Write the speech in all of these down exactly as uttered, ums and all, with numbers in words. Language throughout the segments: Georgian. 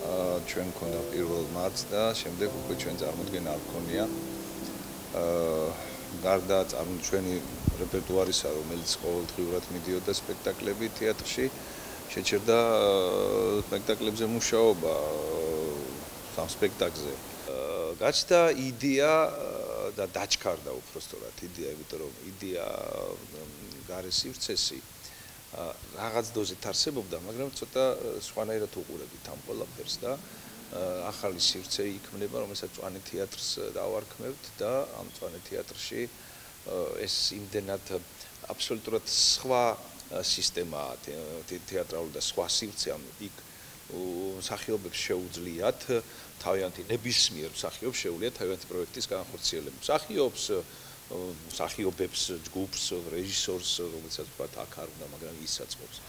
ჩვენ მქონდა პირველ მარტს და შემდეგ უკვე ჩვენ წარმოდგენა არ გქონია. გარდა წარმოჩენი რეპერტუარისა, რომელიც ყოველდღიურად მიდიოდა სპექტაკლები თეატრში, შეჩერდა სპექტაკლებზე მუშაობა სამ სპექტაკლზე. გაჩნდა იდეა და დაჩქარდა უпростоრად იდეა, იმიტომ რომ იდეა გარე სივრცესი რაღაც დოზით არსებობდა, მაგრამ ცოტა სხვანაირად უყურებით ამ ყველაფერს და ახალი სივრცე იქმნება, რომელსაც მწვანე თეატრს დავარქმევთ და ამ მწვანე თეატრში ეს იმდენად აბსოლუტურად სხვა სისტემაა თეატრალური და სხვა სივრცე ამ იქ მსახიობებს შეუძლიათ თავიანთი ნებისმიერ მსახიობს შეუძლიათ თავიანთი პროექტის განხორციელება. მსახიობს მსახიობებს, ჯგუფს, რეჟისორს, რომელსაც ვთქვათ აქ არ უნდა, მაგრამ ის საწყობს.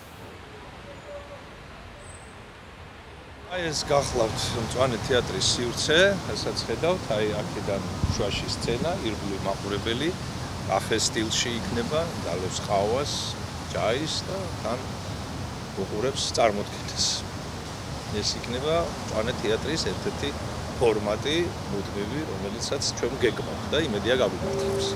აი ეს გახლავთ მწვანე თეატრის სივრცე, რასაც ხედავთ, აი აქედან შუაში სცენა, ირგვლივ მაყურებელი, კაფე სტილში იქნება, დალევს ყავას, ჯაის და თან უყურებს წარმოდგენას. ეს იქნება მწვანე თეატრის ერთ-ერთი ფორმატი, მუდმივი, რომელიცაც ჩვენ გეგმავთ და იმედია გავიმართლებს.